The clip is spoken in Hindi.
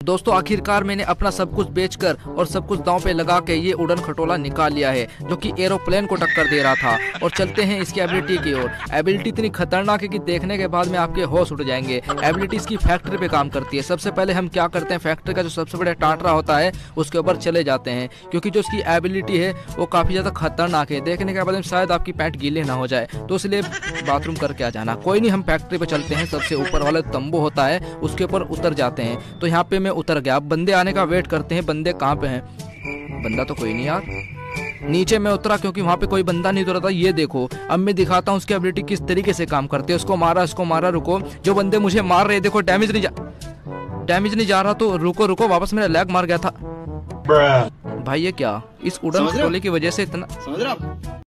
दोस्तों आखिरकार मैंने अपना सब कुछ बेचकर और सब कुछ दांव पे लगा के ये उड़न खटोला निकाल लिया है, जो कि एरोप्लेन को टक्कर दे रहा था। और चलते हैं इसकी एबिलिटी की ओर। एबिलिटी इतनी खतरनाक है कि देखने के बाद में आपके होश उड़ जाएंगे। एबिलिटी इसकी फैक्ट्री पे काम करती है। सबसे पहले हम क्या करते हैं, फैक्ट्री का जो सबसे बड़ा टाटरा होता है उसके ऊपर चले जाते हैं, क्योंकि जो इसकी एबिलिटी है वो काफी ज्यादा खतरनाक है। देखने के बाद में शायद आपकी पैंट गीले ना हो जाए, तो इसलिए बाथरूम करके आ जाना। कोई नहीं, हम फैक्ट्री पे चलते हैं। सबसे ऊपर वाला तंबू होता है उसके ऊपर उतर जाते हैं। तो यहाँ पे मैं उतर गया। अब बंदे आने का वेट करते हैं। बंदे कहाँ पे हैं? बंदा तो कोई नहीं यार। नीचे मैं उतरा क्योंकि वहाँ पे कोई बंदा नहीं उतरा था। ये देखो, अब मैं दिखाता हूँ उसकी एबिलिटी किस तरीके से काम करती है। उसको मारा। रुको, जो बंदे मुझे मार रहे, देखो डैमेज नहीं जा रहा। तो रुको, वापस मेरा लैग मार गया था। भाई ये क्या, इस उड़न खटोले की वजह से इतना